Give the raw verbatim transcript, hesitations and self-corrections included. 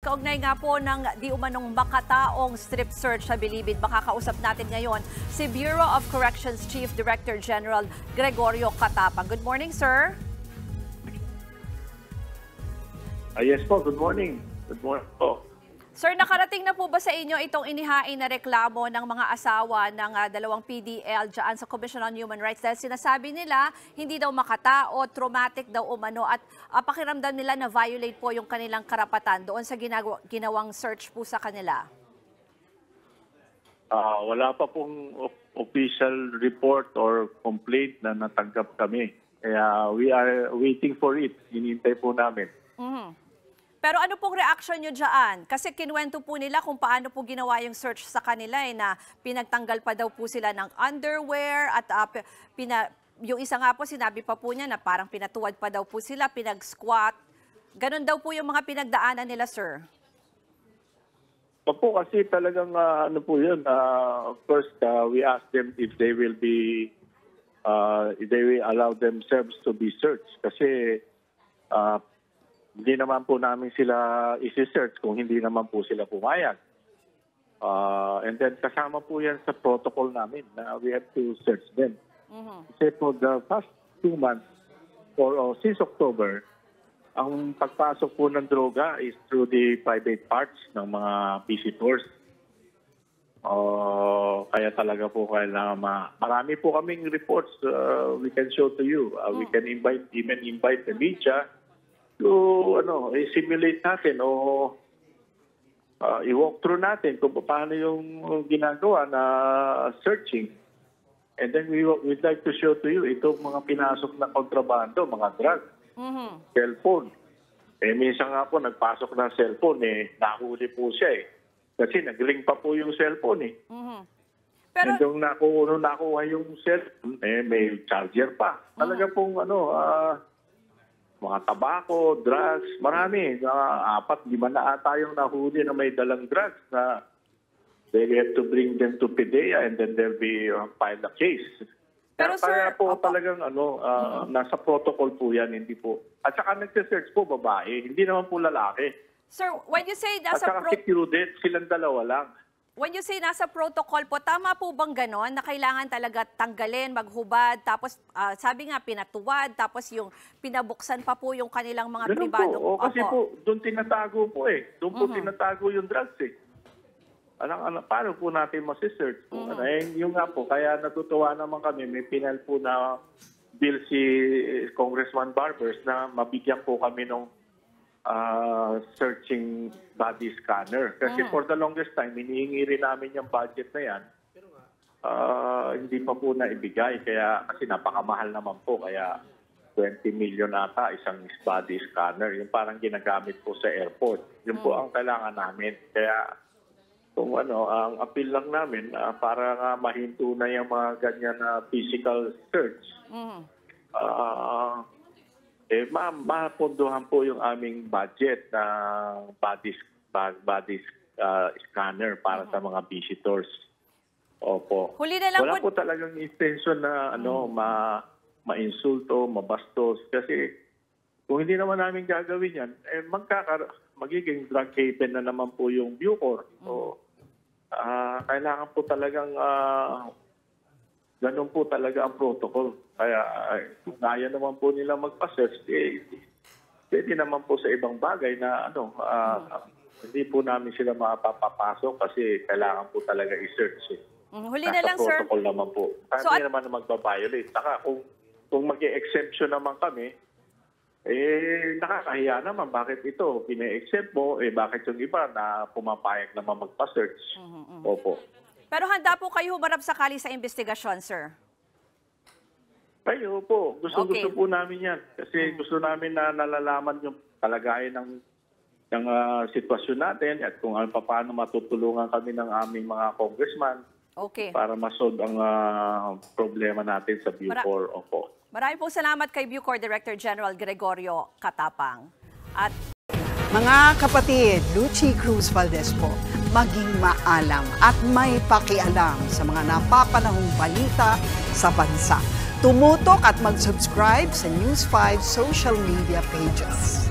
kaugnay nga po ng di umanong makataong strip search sa Bilibid. Makakausap natin ngayon si Bureau of Corrections Chief Director General Gregorio Catapang. Good morning, sir. Uh, yes po, good morning. Good morning po. Sir, nakarating na po ba sa inyo itong inihain na reklamo ng mga asawa ng uh, dalawang P D L dyan sa Commission on Human Rights? Dahil sinasabi nila, hindi daw makatao, traumatic daw umano at uh, pakiramdam nila na violate po yung kanilang karapatan doon sa ginagawa, ginawang search po sa kanila. Uh, wala pa pong official report or complaint na natanggap kami. Kaya we are waiting for it. Hinihintay po namin. Mm-hmm. Pero ano pong reaction nyo dyan? Kasi kinuwento po nila kung paano po ginawa yung search sa kanila eh, na pinagtanggal pa daw po sila ng underwear at uh, pina, yung isa nga po sinabi pa po niya na parang pinatuwad pa daw po sila, pinag-squat. Ganon daw po yung mga pinagdaanan nila, sir. Opo, kasi talagang uh, ano po yun. Uh, first, uh, we asked them if they will be, uh, if they will allow themselves to be searched. Kasi uh, hindi naman po namin sila isi-search kung hindi naman po sila pumayag. Uh, and then kasama po yan sa protocol namin na we have to search them. Mm-hmm. Kasi for the past two months, or oh, since October, ang pagpasok po ng droga is through the private parts ng mga visitors. Uh, kaya talaga po kailangan ma marami po kaming reports uh, we can show to you. Uh, mm. We can invite, even invite the media to ano, i-simulate natin o uh, i-walk through natin kung paano yung ginagawa na searching. And then we would like to show to you itong mga pinasok na kontrabando, mga drugs, mm-hmm. cellphone. Eh, minsan nga po nagpasok ng cellphone, eh, nahuli po siya eh. Kasi nag-link pa po yung cellphone eh. Mm-hmm. Pero and yung nakuha, nakuha yung cellphone, eh, may charger pa. Mm-hmm. Talaga pong ano, ah, uh, mga tabako, drugs, marami. Uh, apat, lima na ata yung nahuli na may dalang drugs na they have to bring them to P D E A and then there'll be uh, filed a case. Pero kaya, sir, po opo. talagang ano, uh, mm-hmm. nasa protocol po yan, hindi po. At saka nagsisearch po babae, hindi naman po lalaki. Sir, when you say nasa At saka pro- secluded, silang dalawa lang. When you say nasa protocol po, tama po bang ganon na kailangan talaga tanggalin, maghubad, tapos uh, sabi nga pinatuwad, tapos yung pinabuksan pa po yung kanilang mga ganun pribado? Po. O, kasi Opo. po, doon tinatago po eh. Doon po Mm-hmm. tinatago yung drugs eh. Alang, alang, paano po natin masisearch po? Mm-hmm. Ano, eh, yung nga po, kaya natutuwa naman kami, may pinal po na bill si Congressman Barbers na mabigyan po kami ng Uh, searching body scanner. Kasi mm. for the longest time, hinihingi rin namin yung budget na yan. Uh, hindi pa po naibigay. Kaya, kasi napakamahal naman po. Kaya twenty million ata isang body scanner. Yung parang ginagamit po sa airport. Yun mm. po ang kailangan namin. Kaya, kung ano, ang appeal lang namin, uh, para nga mahinto na yung mga ganyan na physical search. Mm. Uh, Eh, ma mapunduhan po yung aming budget na body, body uh, scanner para mm-hmm. sa mga visitors. Opo. Huli na lang Wala po, po talagang intention na ano, mm-hmm. ma ma-insulto, mabastos. Kasi kung hindi naman namin gagawin yan, eh, magkakar magiging drug haven na naman po yung Bucor. Mm-hmm. So, uh, kailangan po talagang uh, ganun po talaga ang protocol. Kaya kung kaya naman po nila magpa-search, eh, pwede naman po sa ibang bagay na ano, uh, hmm. hindi po namin sila mapapapasok kasi kailangan po talaga i-search. Eh. Mm, huli na lang, sir. Nasa protocol naman po. Kaya so, hindi naman na magbabiolate. Saka kung, kung mag-e-exemption naman kami, eh, nakakahiya naman. Bakit ito? Pina-exempt mo, eh, bakit yung iba na pumapayag naman magpa-search? Mm-hmm. Opo. Pero handa po kayo humarap sakali sa investigasyon, sir? Kayo po. Gusto-gusto okay. po namin yan. Kasi hmm. gusto namin na nalalaman yung kalagayan ng, ng uh, sitwasyon natin at kung ano, paano matutulungan kami ng aming mga congressman okay. para masolve ang uh, problema natin sa Bucor. Mara Opo. Maraming po salamat kay Bucor Director General Gregorio Catapang. At mga kapatid, Lucy Cruz Valdez po, maging maalam at may pakialam sa mga napapanahong balita sa bansa. Tumutok at mag-subscribe sa News five social media pages.